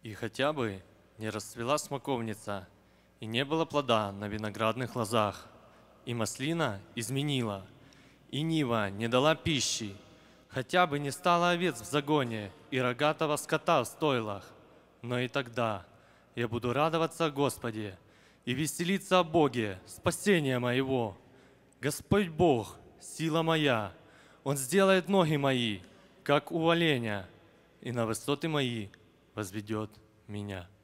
И хотя бы не расцвела смоковница, и не было плода на виноградных лозах, и маслина изменила, и нива не дала пищи, хотя бы не стало овец в загоне и рогатого скота в стойлах, но и тогда я буду радоваться о Господе и веселиться о Боге, спасения моего. Господь Бог, сила моя, Он сделает ноги мои, как у оленя, и на высоты мои возведет меня.